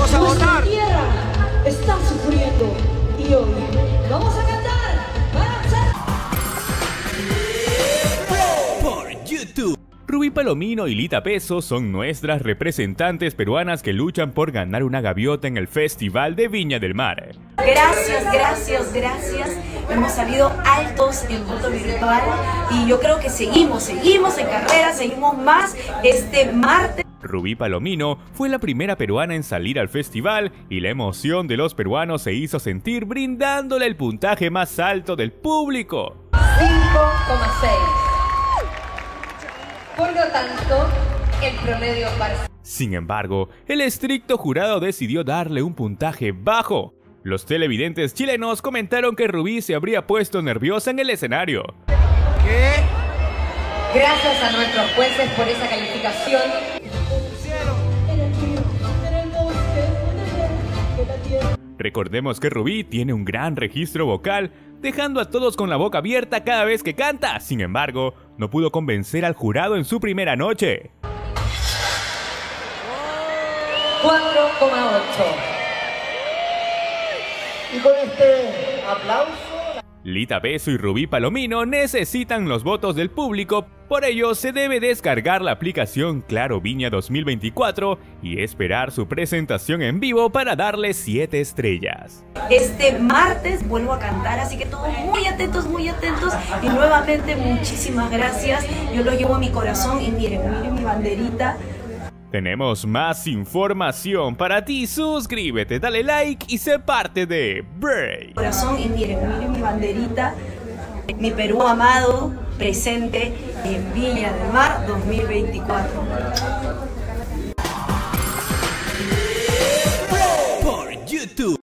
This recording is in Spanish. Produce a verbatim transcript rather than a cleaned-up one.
vamos a votar. Nuestra tierra está sufriendo y hoy vamos a cantar. Por YouTube. Rubí Palomino y Lita Peso son nuestras representantes peruanas que luchan por ganar una gaviota en el Festival de Viña del Mar. Gracias, gracias, gracias. Hemos salido altos en voto virtual y yo creo que seguimos, seguimos en carrera, seguimos más este martes. Rubí Palomino fue la primera peruana en salir al festival y la emoción de los peruanos se hizo sentir brindándole el puntaje más alto del público. cinco coma seis. Por lo tanto, el promedio parcial. Sin embargo, el estricto jurado decidió darle un puntaje bajo. Los televidentes chilenos comentaron que Rubí se habría puesto nerviosa en el escenario. ¿Qué? Gracias a nuestros jueces por esa calificación. Recordemos que Rubí tiene un gran registro vocal, dejando a todos con la boca abierta cada vez que canta. Sin embargo, no pudo convencer al jurado en su primera noche. cuatro coma ocho. Y con este aplauso... Lita Peso y Rubí Palomino necesitan los votos del público, por ello se debe descargar la aplicación Claro Viña dos mil veinticuatro y esperar su presentación en vivo para darle siete estrellas. Este martes vuelvo a cantar, así que todos muy atentos, muy atentos. Y nuevamente muchísimas gracias. Yo lo llevo a mi corazón y miren, miren mi banderita. Tenemos más información para ti, suscríbete, dale like y sé parte de Break. Corazón y miren, miren mi banderita. Mi Perú amado, presente en Viña del Mar dos mil veinticuatro.